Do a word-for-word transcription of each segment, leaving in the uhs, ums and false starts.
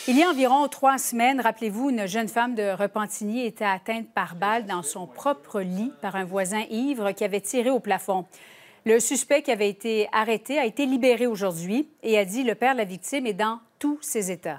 Il y a environ trois semaines, rappelez-vous, une jeune femme de Repentigny était atteinte par balle dans son propre lit par un voisin ivre qui avait tiré au plafond. Le suspect qui avait été arrêté a été libéré aujourd'hui et a dit le père de la victime est dans tous ses états.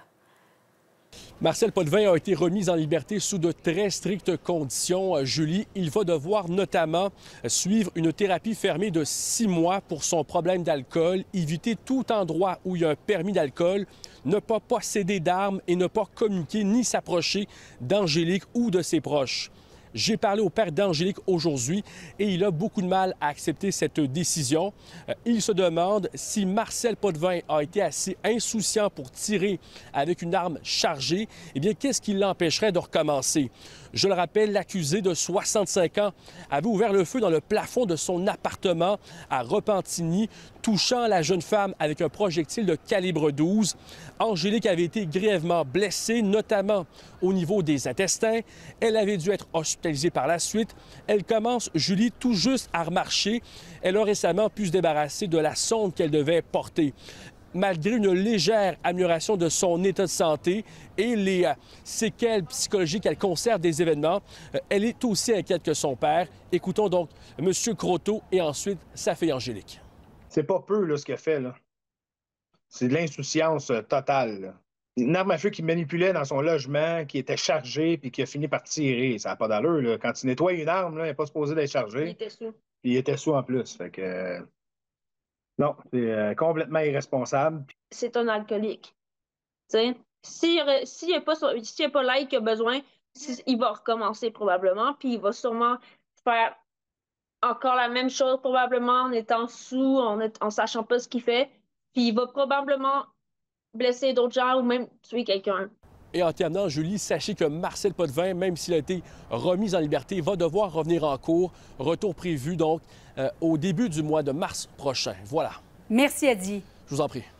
Marcel Potvin a été remis en liberté sous de très strictes conditions. Julie, il va devoir notamment suivre une thérapie fermée de six mois pour son problème d'alcool, éviter tout endroit où il y a un permis d'alcool, ne pas posséder d'armes et ne pas communiquer ni s'approcher d'Angélique ou de ses proches. J'ai parlé au père d'Angélique aujourd'hui et il a beaucoup de mal à accepter cette décision. Il se demande si Marcel Potvin a été assez insouciant pour tirer avec une arme chargée. Eh bien, qu'est-ce qui l'empêcherait de recommencer? Je le rappelle, l'accusé de soixante-cinq ans avait ouvert le feu dans le plafond de son appartement à Repentigny, touchant la jeune femme avec un projectile de calibre douze. Angélique avait été grièvement blessée, notamment au niveau des intestins. Elle avait dû être hospitalisée par la suite. Elle commence, Julie, tout juste à remarcher. Elle a récemment pu se débarrasser de la sonde qu'elle devait porter. Malgré une légère amélioration de son état de santé et les euh, séquelles psychologiques qu'elle conserve des événements, euh, elle est aussi inquiète que son père. Écoutons donc M. Croteau et ensuite sa fille Angélique. C'est pas peu là, ce qu'elle fait, là. C'est de l'insouciance euh, totale, là. Une arme à feu qui manipulait dans son logement, qui était chargée puis qui a fini par tirer. Ça n'a pas d'allure, là. Quand tu nettoies une arme, là, elle n'est pas supposée d'être chargée. Il était sous. Puis il était sous en plus. Fait que... euh, Non, c'est euh, complètement irresponsable. C'est un alcoolique. S'il n'y a pas, s'il y a pas l'aide qu'il a besoin, il va recommencer probablement, puis il va sûrement faire encore la même chose probablement en étant sous, en, est, en sachant pas ce qu'il fait, puis il va probablement blesser d'autres gens ou même tuer quelqu'un. Et en terminant, Julie, sachez que Marcel Potvin, même s'il a été remis en liberté, va devoir revenir en cours. Retour prévu donc euh, au début du mois de mars prochain. Voilà. Merci, Adi. Je vous en prie.